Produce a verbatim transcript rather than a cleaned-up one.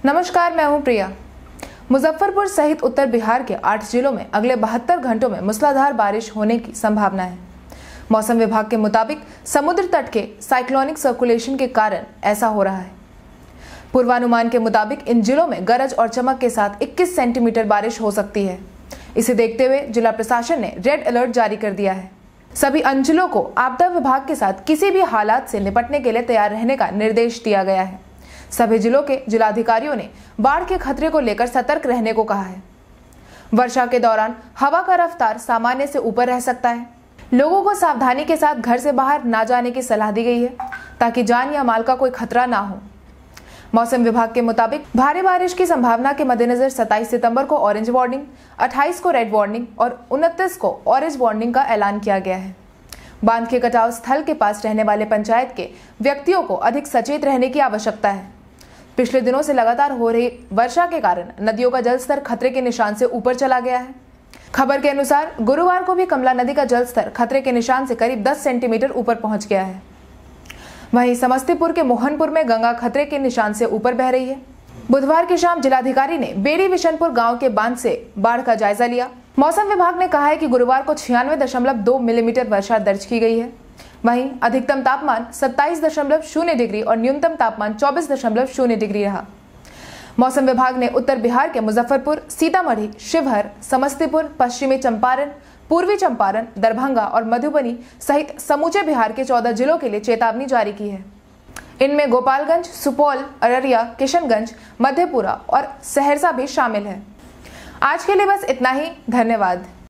नमस्कार, मैं हूं प्रिया। मुजफ्फरपुर सहित उत्तर बिहार के आठ जिलों में अगले बहत्तर घंटों में मूसलाधार बारिश होने की संभावना है। मौसम विभाग के मुताबिक समुद्र तट के साइक्लॉनिक सर्कुलेशन के कारण ऐसा हो रहा है। पूर्वानुमान के मुताबिक इन जिलों में गरज और चमक के साथ इक्कीस सेंटीमीटर बारिश हो सकती है। इसे देखते हुए जिला प्रशासन ने रेड अलर्ट जारी कर दिया है। सभी अंचलों को आपदा विभाग के साथ किसी भी हालात से निपटने के लिए तैयार रहने का निर्देश दिया गया है। सभी जिलों के जिलाधिकारियों ने बाढ़ के खतरे को लेकर सतर्क रहने को कहा है। वर्षा के दौरान हवा का रफ्तार सामान्य से ऊपर रह सकता है। लोगों को सावधानी के साथ घर से बाहर ना जाने की सलाह दी गई है ताकि जान या माल का कोई खतरा ना हो। मौसम विभाग के मुताबिक भारी बारिश की संभावना के मद्देनजर सत्ताईस सितंबर को ऑरेंज वार्निंग, अट्ठाईस को रेड वार्निंग और उनतीस को ऑरेंज वार्निंग का ऐलान किया गया है। बांध के कटाव स्थल के पास रहने वाले पंचायत के व्यक्तियों को अधिक सचेत रहने की आवश्यकता है। पिछले दिनों से लगातार हो रही वर्षा के कारण नदियों का जलस्तर खतरे के निशान से ऊपर चला गया है। खबर के अनुसार गुरुवार को भी कमला नदी का जलस्तर खतरे के निशान से करीब दस सेंटीमीटर ऊपर पहुंच गया है। वहीं समस्तीपुर के मोहनपुर में गंगा खतरे के निशान से ऊपर बह रही है। बुधवार की शाम जिलाधिकारी ने बेड़ी विशनपुर गांव के बांध से बाढ़ का जायजा लिया। मौसम विभाग ने कहा है कि गुरुवार को छियानवे दशमलव दो मिलीमीटर वर्षा दर्ज की गई है। वहीं अधिकतम तापमान सत्ताईस दशमलव शून्य डिग्री और न्यूनतम तापमान चौबीस दशमलव शून्य डिग्री रहा। मौसम विभाग ने उत्तर बिहार के मुजफ्फरपुर, सीतामढ़ी, शिवहर, समस्तीपुर, पश्चिमी चंपारण, पूर्वी चंपारण, दरभंगा और मधुबनी सहित समूचे बिहार के चौदह जिलों के लिए चेतावनी जारी की है। इनमें गोपालगंज, सुपौल, अररिया, किशनगंज, मधेपुरा और सहरसा भी शामिल है। आज के लिए बस इतना ही। धन्यवाद।